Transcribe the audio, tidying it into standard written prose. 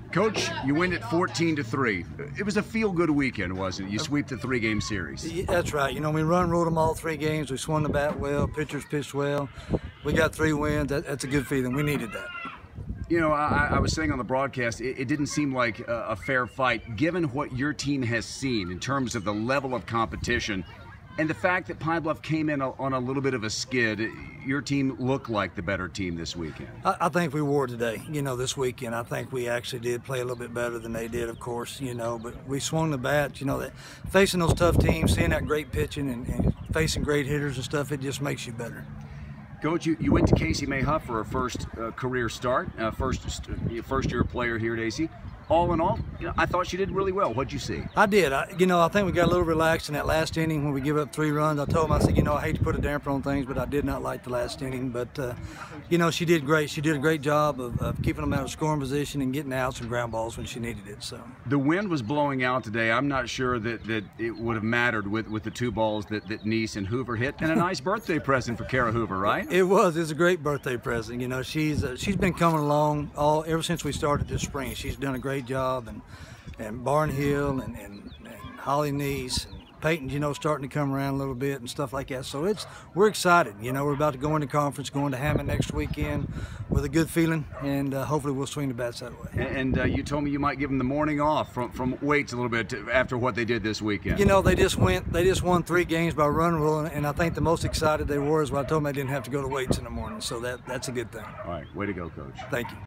Coach, you win it 14-3. It was a feel-good weekend, wasn't it? You sweep the three-game series. Yeah, that's right. You know, we rode them all 3 games. We swung the bat well. Pitchers pitched well. We got 3 wins. That's a good feeling. We needed that. You know, I was saying on the broadcast, it didn't seem like a fair fight, given what your team has seen in terms of the level of competition. And the fact that Pine Bluff came in on a little bit of a skid, your team looked like the better team this weekend. I think we were today, you know, this weekend. I think we actually did play a little bit better than they did, of course, you know, but we swung the bat, you know, that facing those tough teams, seeing that great pitching and facing great hitters and stuff, it just makes you better. Coach, you went to Casey May Huff for her first career start, first-year player here at AC. All in all, you know, I thought she did really well. What'd you see? I did. I think we got a little relaxed in that last inning when we give up 3 runs. I told him, I said, you know, I hate to put a damper on things, but I did not like the last inning. But, you know, she did great. She did a great job of keeping them out of scoring position and getting outs and ground balls when she needed it. So the wind was blowing out today. I'm not sure that it would have mattered with the 2 balls that Neese and Hoover hit. And a nice birthday present for Kara Hoover, right? It was. It was a great birthday present. You know, she's been coming along ever since we started this spring. She's done a great job, and Barnhill and Holly Neese and Peyton, you know, starting to come around a little bit and stuff like that. So we're excited. You know, we're about to go into conference, going to Hammond next weekend with a good feeling, and hopefully we'll swing the bats that way. And you told me you might give them the morning off from weights a little bit after what they did this weekend. You know, they just won 3 games by run rule, and I think the most excited they were is when I told them they didn't have to go to weights in the morning. So that's a good thing. All right, way to go, Coach. Thank you.